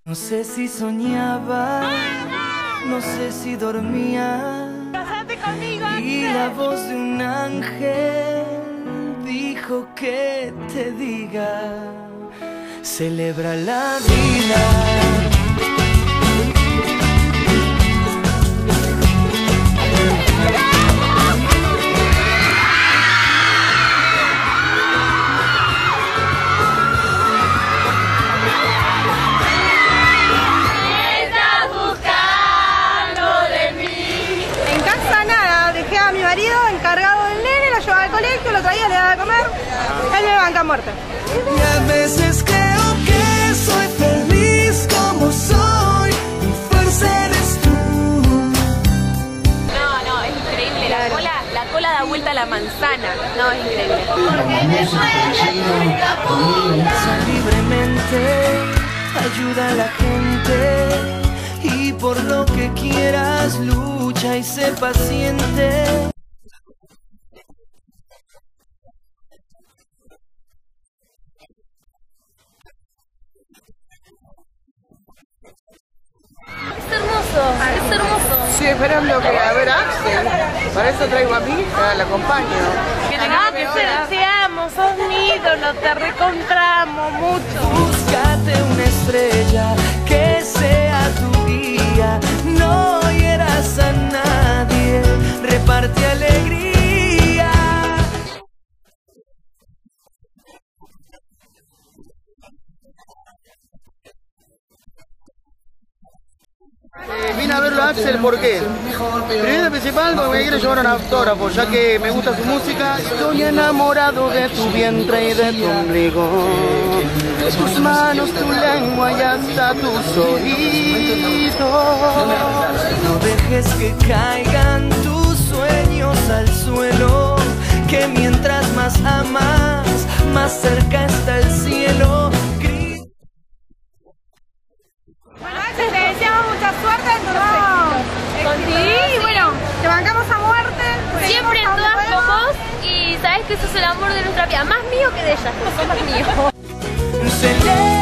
No sé si soñaba, no sé si dormía. Cásate conmigo. Y la voz de un ángel dijo que te diga, celebra la vida. Encargado del nene, lo llevaba al colegio, lo traía, le daba de comer, él me banca a muerte. Y a veces creo que soy feliz como soy, mi fuerza eres tú. No, es increíble, la cola da vuelta a la manzana, no, es increíble. Libremente, ayuda a la gente, y por lo que quieras lucha y sé paciente. Es hermoso. Estoy esperando que a ver a Axel. Para eso traigo a mi hija, la acompaño. Axel, te amo, sos mi ídolo, te recontramos mucho. Búscate una estrella que sea tu guía, no hieras a nadie, reparte alegría. Vine a verlo a Axel, ¿por qué? Primero y principal porque me quiero llevar un autógrafo, ya que me gusta su música. Estoy enamorado de tu vientre y de tu ombligo, tus manos, tu lengua y hasta tus oídos. No dejes que caigan tus sueños al suelo, que mientras más amas, más cerca está el cielo. Bueno, Axel, te deseamos mucha suerte en tu contigo y bueno, te bancamos a muerte. Siempre en todas con vos y sabes que sos el amor de nuestra vida, más mío que de ellas, porque sos más mío.